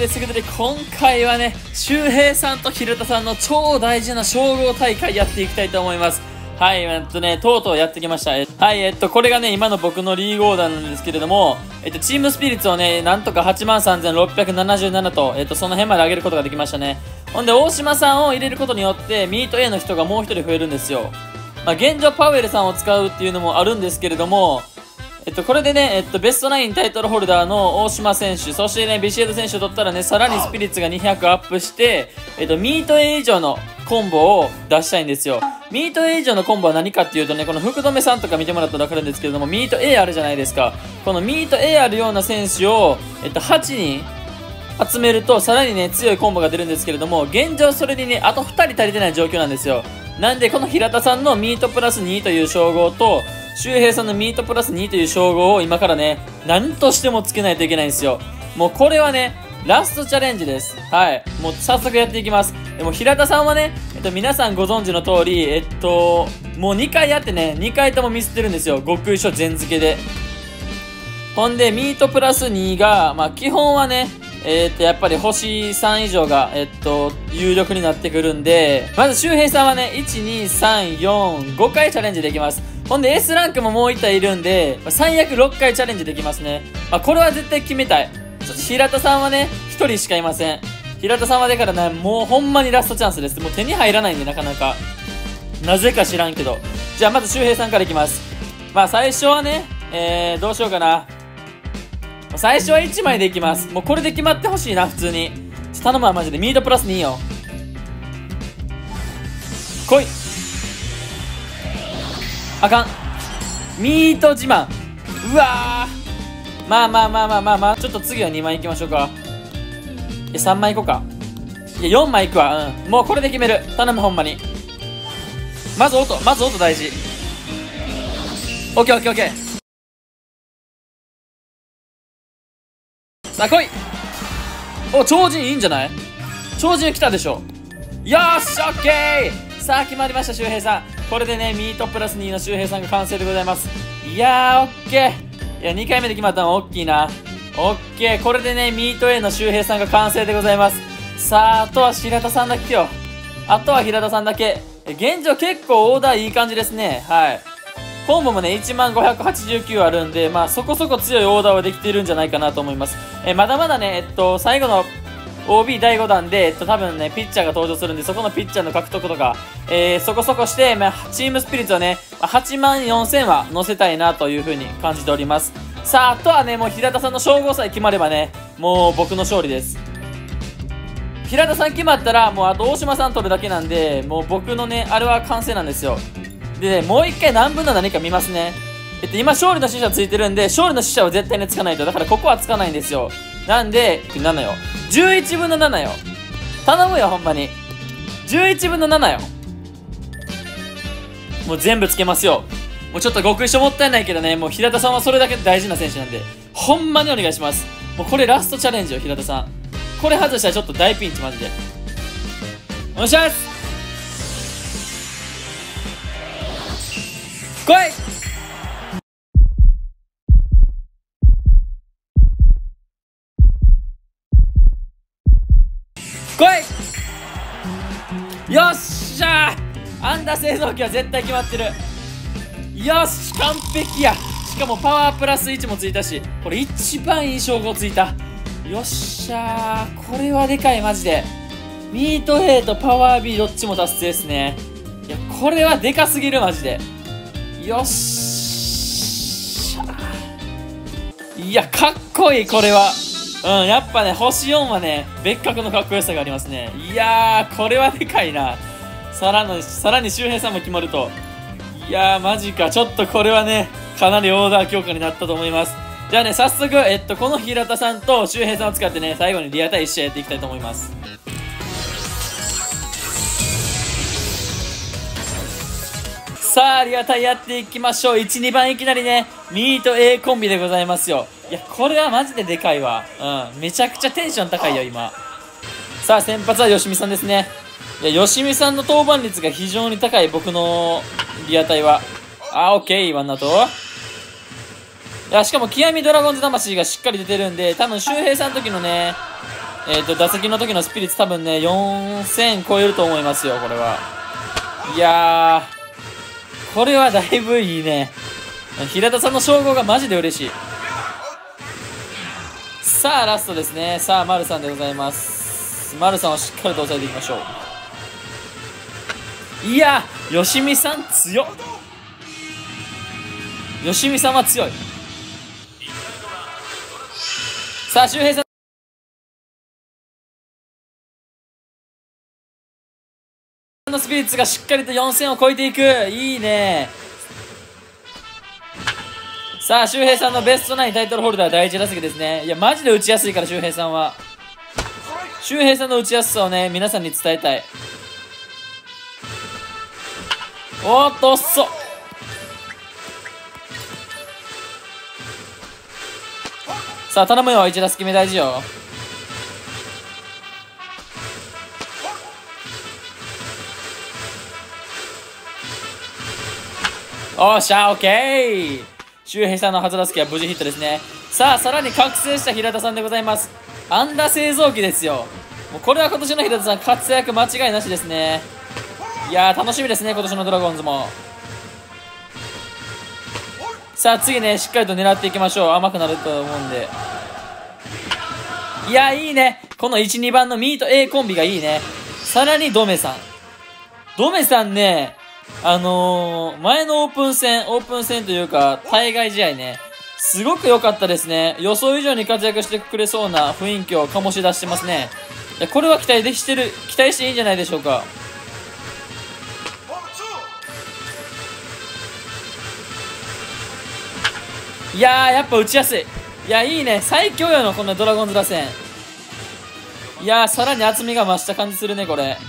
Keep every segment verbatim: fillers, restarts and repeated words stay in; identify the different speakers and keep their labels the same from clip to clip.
Speaker 1: ですけどね、今回はね、周平さんと平田さんの超大事な称号大会やっていきたいと思います。はい、えっとね、とうとうやってきました。はい、えっと、これがね、今の僕のリーグオーダーなんですけれども、えっと、チームスピリッツをね、なんとかはちまんさんぜんろっぴゃくななじゅうななと、えっと、その辺まで上げることができましたね。ほんで、大島さんを入れることによって、ミート A の人がもう一人増えるんですよ。まあ、現状パウエルさんを使うっていうのもあるんですけれども、えっと、これでね、えっと、ベストナインタイトルホルダーの大島選手、そしてね、ビシエド選手を取ったらね、さらにスピリッツがにひゃくアップして、えっと、ミート A 以上のコンボを出したいんですよ。ミート A 以上のコンボは何かっていうとね、この福留さんとか見てもらったらわかるんですけれども、ミート A あるじゃないですか。このミート A あるような選手を、えっと、はちにん集めると、さらにね、強いコンボが出るんですけれども、現状それにね、あとふたり足りてない状況なんですよ。なんで、この平田さんのミートプラスにという称号と、周平さんのミートプラスにという称号を今からね、何としてもつけないといけないんですよ。もうこれはね、ラストチャレンジです。はい。もう早速やっていきます。でも平田さんはね、えっと皆さんご存知の通り、えっと、もうにかいやってね、にかいともミスってるんですよ。極意書全付けで。ほんで、ミートプラスにが、まあ基本はね、えー、っと、やっぱり星さん以上が、えっと、有力になってくるんで、まず周平さんはね、いち、に、さん、よん、ごかいチャレンジできます。ほんで S ランクももういち体いるんで、最悪ろっかいチャレンジできますね。まあ、これは絶対決めたい。ちょっと平田さんはね、ひとりしかいません。平田さんはだからね、もうほんまにラストチャンスです。もう手に入らないんで、なかなか。なぜか知らんけど。じゃあまず周平さんからいきます。まあ最初はね、えー、どうしようかな。最初はいちまいでいきます。もうこれで決まってほしいな、普通に。ちょ頼むわ、マジで。ミートプラスによ。来い。あかん。ミート自慢。うわー。まあまあまあまあまあまあ。ちょっと次はにまいいきましょうか。え、さんまいいこうか。いや、よんまいいくわ。うん。もうこれで決める。頼む、ほんまに。まず音。まず音大事。オッケーオッケーオッケー。さあ来い。お、超人いいんじゃない？超人来たでしょ。よーし、オッケー。さあ決まりました、周平さん。これでね、ミートプラスにの周平さんが完成でございます。いやー、オッケー。いや、にかいめで決まったのは大きいな。オッケー。これでね、ミート A の周平さんが完成でございます。さあ、あとは平田さんだけよ。あとは平田さんだけ。現状結構オーダーいい感じですね。はい。コンボもね、いちまんごひゃくはちじゅうきゅうあるんで、まあそこそこ強いオーダーはできているんじゃないかなと思います。え、まだまだね、えっと、最後の オービー だいごだんで、えっと、多分ね、ピッチャーが登場するんで、そこのピッチャーの獲得とか、えー、そこそこして、まあ、チームスピリッツをね、はちまんよんせんは乗せたいなという風に感じております。さあ、あとはね、もう平田さんの称号さえ決まればね、もう僕の勝利です。平田さん決まったら、もうあと大島さん取るだけなんで、もう僕のね、あれは完成なんですよ。でね、もう一回何分の何か見ますね。えっと、今、勝利の死者ついてるんで、勝利の死者は絶対につかないと。だから、ここはつかないんですよ。なんで、ななよ。じゅういちぶんのななよ。頼むよ、ほんまに。じゅういちぶんのななよ。もう全部つけますよ。もうちょっと極意書もったいないけどね、もう平田さんはそれだけ大事な選手なんで、ほんまにお願いします。もうこれラストチャレンジよ、平田さん。これ外したらちょっと大ピンチ、マジで。お願いします。来い。来い。よっしゃー。アンダ製造機は絶対決まってる。よし、完璧や。しかもパワープラスいちもついたし、これ一番いい称号ついた。よっしゃー。これはでかい、マジで。ミート A とパワー B どっちも達成ですね。いや、これはでかすぎる、マジで。よっしゃー。いや、かっこいい、これは。うん、やっぱね、星よんはね、別格のかっこよさがありますね。いやー、これはでかいな。さらに、さらに周平さんも決まると。いやー、マジか。ちょっとこれはね、かなりオーダー強化になったと思います。じゃあね、早速、えっと、この平田さんと周平さんを使ってね、最後にリアタイいち試合やっていきたいと思います。さあ、リアタイやっていきましょう。いち、にばんいきなりね、ミート A コンビでございますよ。いや、これはマジででかいわ。うん。めちゃくちゃテンション高いよ、今。さあ、先発は吉見さんですね。いや、吉見さんの登板率が非常に高い、僕のリアタイは。あ、オッケー、ワンアウト。いや、しかも、極みドラゴンズ魂がしっかり出てるんで、多分、周平さんの時のね、 えっと、打席の時のスピリッツ多分ね、よんせん超えると思いますよ、これは。いやー、これはだいぶいいね。平田さんの称号がマジで嬉しい。さあ、ラストですね。さあ、丸さんでございます。丸さんをしっかりと抑えていきましょう。いや、よしみさん強っ。よしみさんは強い。さあ、周平さんのスピリッツがしっかりとよんせんを超えていく。いいね。さあ、周平さんのベストナインタイトルホルダー第一打席ですね。いや、マジで打ちやすいから、周平さんは。周平さんの打ちやすさをね、皆さんに伝えたい。おーっと、遅っ。さあ、頼むよ。いち打席目大事よ。おっしゃ、オッケー。周平さんの初打席は無事ヒットですね。さあ、さらに覚醒した平田さんでございます。安打製造機ですよ。もうこれは今年の平田さん活躍間違いなしですね。いやー、楽しみですね、今年のドラゴンズも。さあ、次ね、しっかりと狙っていきましょう。甘くなると思うんで。いやー、いいね。このいち、にばんのミート A コンビがいいね。さらにドメさん。ドメさんね、あのー、前のオープン戦、オープン戦というか、対外試合ね、すごく良かったですね。予想以上に活躍してくれそうな雰囲気を醸し出してますね。いや、これは期待できてる、期待していいんじゃないでしょうか。いやー、やっぱ打ちやすい。いや、いいね。最強よの、このドラゴンズ打線。いやー、さらに厚みが増した感じするね、これ。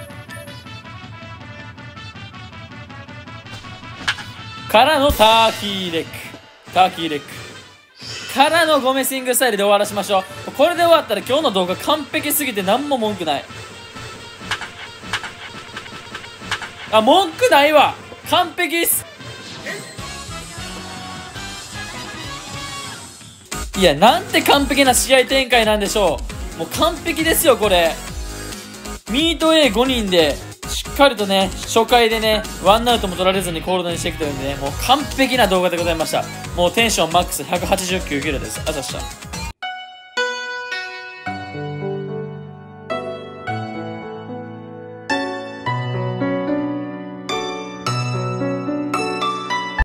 Speaker 1: からのターキーレック。ターキーレック。からのゴメスイングスタイルで終わらしましょう。これで終わったら今日の動画完璧すぎて何も文句ない。あ、文句ないわ。完璧っす。いや、なんて完璧な試合展開なんでしょう。もう完璧ですよ、これ。ミート エーご 人で、しっかりとね、初回でね、ワンアウトも取られずにコールドにしてきてるんでね、もう完璧な動画でございました。もうテンションマックスひゃくはちじゅうきゅうキロです。あざした。